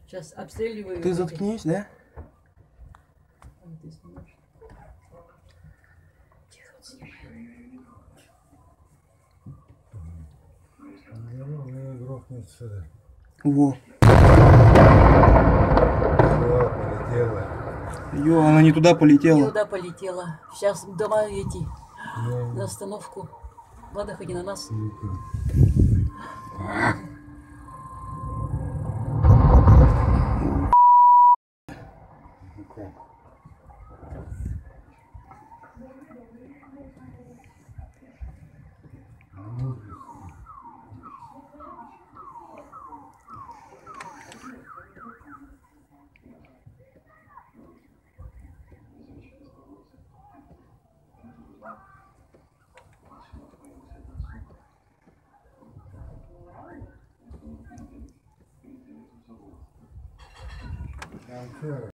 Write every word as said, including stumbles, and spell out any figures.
Сейчас обстреливаю. Ты заткнись, да? Ты снимаешь. Тихо, снимай. Во. Полетела. Ё, она не туда Не полетела. туда полетела. Сейчас дома идти. Да. На остановку. Ладно, ходи на нас. Там